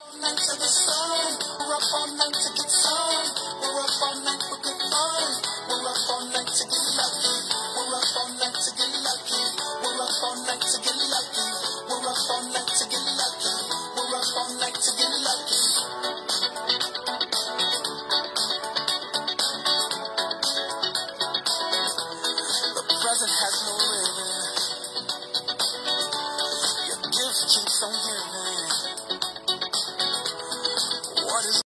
Night to get some. We're up all night to get some. We're up all night for good fun. We're up all night to get lucky. We're up all night to get lucky. We're up all night to get lucky. We're up all night to get lucky. We're up all night to get lucky. The present has no ribbon. Your gift keeps on giving.